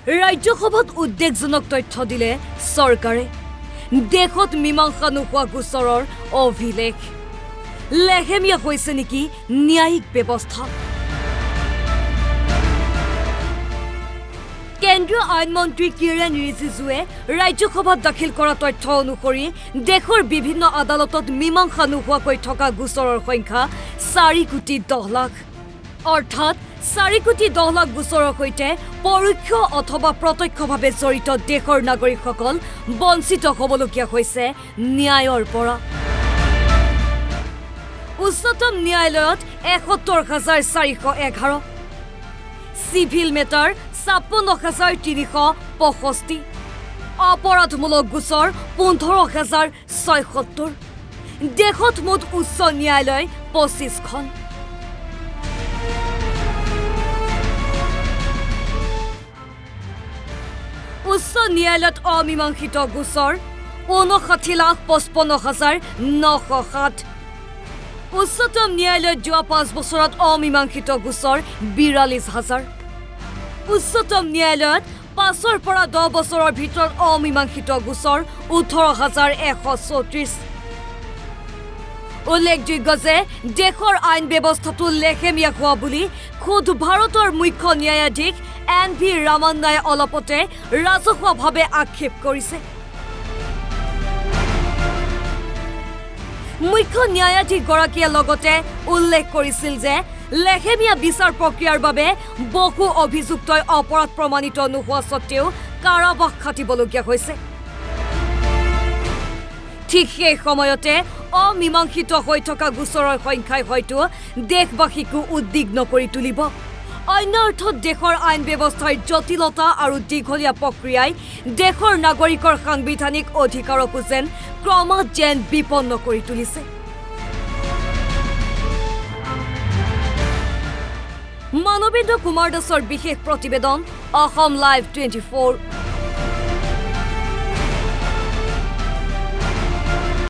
ৰাজ্যসভাত উদ্বেগজনক তথ্য দিলে চৰকাৰে দেশত মীমাংসা নোহোৱা গোচৰৰ অভিলেখ লেহেমীয়া হৈছে নেকি ন্যায়িক ব্যৱস্থা কেন্দ্ৰীয় আইন মন্ত্ৰী কিৰেণ ৰিজিজুৱে ৰাজ্যসভাত দাখিল কৰা তথ্য অনুসৰি দেশৰ বিভিন্ন আদালতত মীমাংসা নোহোৱাকৈ থকা গোচৰৰ সংখ্যা 4 কোটি 10 লাখ অৰ্থাৎ 4 কোটি 10 লাখ গোচৰৰ সৈতে পৰোক্ষ অথবা প্ৰত্যক্ষভাৱে জড়িত দেশৰ নাগৰিকসকল বঞ্চিত হ'বলগীয়া হৈছে ন্যায়ৰ পৰা উচ্চতম ন্যায়ালয়ত ৭১,৪11 চিভিল মেটাৰ ৫৬,৩৬৫ অপৰাধমূলক গোচৰ ১৫,৬৭ দেশত মুঠ উচ্চ ন্যায়ালয় ২৫খন উচ্চ ন্যায়ালয়ত অমীমাংসিত গোচৰ ৫৯,৫৫,৯০৭ উচ্চতম ন্যায়ালয়ত যোৱা ৫ বছৰত অমীমাংসিত গোচৰ ৪২,০০০ উচ্চতম ন্যায়ালয়ত ৫ৰ পৰা ১০ বছৰৰ ভিতৰত অমীমাংসিত গোচৰ ১৮,১৩৪ উল্লেখযোগ্য যে দেশৰ আইন ব্যৱস্থাটো লেহেমীয়া হোৱা বুলি খুদ ভাৰতৰ মুখ্য ন্যায়াধীশ NV ৰামান্নাই অলপতে ৰাজহুৱাভাৱে আক্ষেপ কৰিছে মুখ্য ন্যায়াধীশগৰাকীয়ে লগতে উল্লেখ কৰিছিল যে লেহেমীয়া বিচাৰ প্ৰক্ৰিয়াৰ বাবে বহু অভিযুক্তই অপৰাধ প্ৰমাণিত নোহোৱা সত্ত্বেও কাৰাবাস খাটিবলগীয়া হৈছে ঠিক সেই সময়তে অমীমাংসিত হৈ থকা গোচৰৰ সংখ্যাই হয়তো দেশবাসীকো উদ্বিগ্ন কৰি তুলিব অন্য অৰ্থত দেশৰ আইন ব্যৱস্থাৰ জটিলতা আৰু দীঘলীয়া প্ৰক্ৰিয়াই দেশৰ নাগৰিকৰ সাংবিধানিক অধিকাৰকো যেন ক্ৰমাৎ যেন বিপন্ন কৰি তুলিছে মানৱেন্দ্ৰ কুমাৰ দাসৰ বিশেষ প্ৰতিবেদন অসম লাইভ 24